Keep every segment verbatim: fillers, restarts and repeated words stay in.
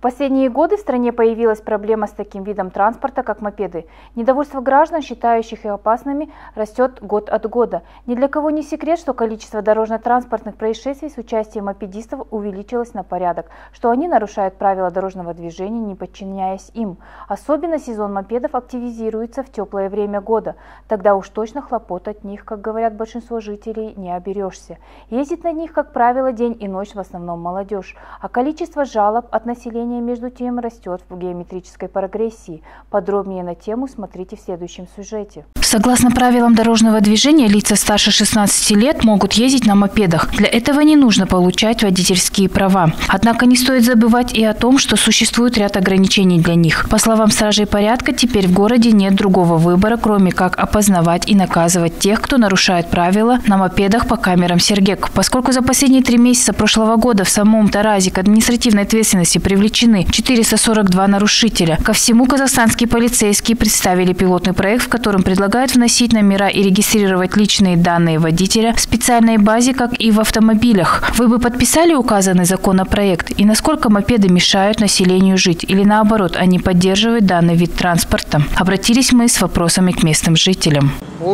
последние годы в стране появилась проблема с таким видом транспорта, как мопеды. Недовольство граждан, считающих их опасными, растет год от года. Ни для кого не секрет, что количество дорожно-транспортных происшествий с участием мопедистов увеличилось на порядок, что они нарушают правила дорожного движения, не подчиняясь им. Особенно сезон мопедов активизируется в теплое время года. Тогда уж точно хлопот от них, как говорят большинство жителей, не оберешься. Ездит на них, как правило, день и ночь в основном молодежь, а количество жалоб от населения между тем растет в геометрической прогрессии. Подробнее на тему смотрите в следующем сюжете. Согласно правилам дорожного движения, лица старше шестнадцати лет могут ездить на мопедах. Для этого не нужно получать водительские права. Однако не стоит забывать и о том, что существует ряд ограничений для них. По словам стражей порядка, теперь в городе нет другого выбора, кроме как опознавать и наказывать тех, кто нарушает правила на мопедах по камерам Сергек. Поскольку за последние три месяца прошлого года в самом Таразе к административной ответственности привлечены четыреста сорок два нарушителя. Ко всему, казахстанские полицейские представили пилотный проект, в котором предлагают вносить номера и регистрировать личные данные водителя в специальной базе, как и в автомобилях. Вы бы подписали указанный законопроект? И насколько мопеды мешают населению жить? Или наоборот, они поддерживают данный вид транспорта? Обратились мы с вопросами к местным жителям.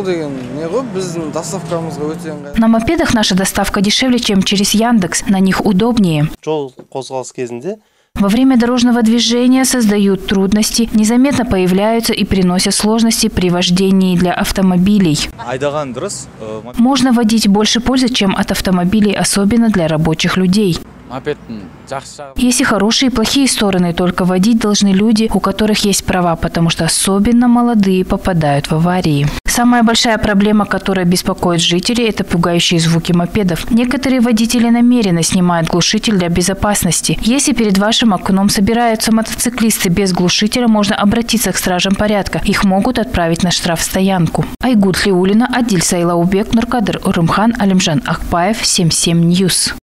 На мопедах наша доставка дешевле, чем через Яндекс. На них удобнее. Во время дорожного движения создают трудности, незаметно появляются и приносят сложности при вождении для автомобилей. Можно водить больше пользы, чем от автомобилей, особенно для рабочих людей. Есть и хорошие, и плохие стороны, только водить должны люди, у которых есть права, потому что особенно молодые попадают в аварии. Самая большая проблема, которая беспокоит жителей, это пугающие звуки мопедов. Некоторые водители намеренно снимают глушитель для безопасности. Если перед вашим окном собираются мотоциклисты без глушителя, можно обратиться к стражам порядка. Их могут отправить на штрафстоянку. Айгуль Хлиуллина, Адиль Сайлаубек, Нуркадыр Урымхан, Алимжан Акбаев, семь семь Ньюс.